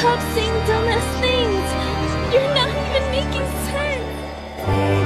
Stop saying dumbass things! You're not even making sense!